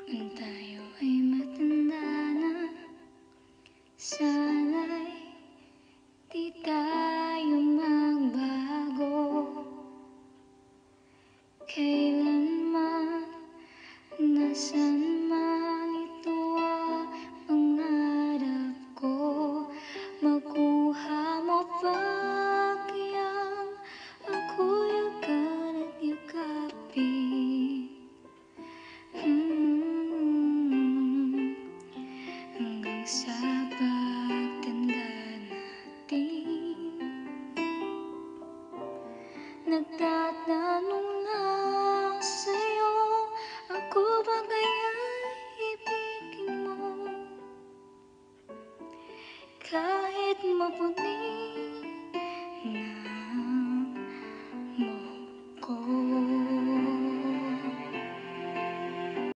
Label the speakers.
Speaker 1: Kung tayo ay matanda na, sana'y di tayo magbago. Kailanman, nasan man ito ang pangarap ko. Makuha mo ba kayang ako'y agad at yakapin? Hanggang sa pagtanda natin, nagtatanong lang sa'yo, ako ba kaya'y ibigin mo? Kahit maputi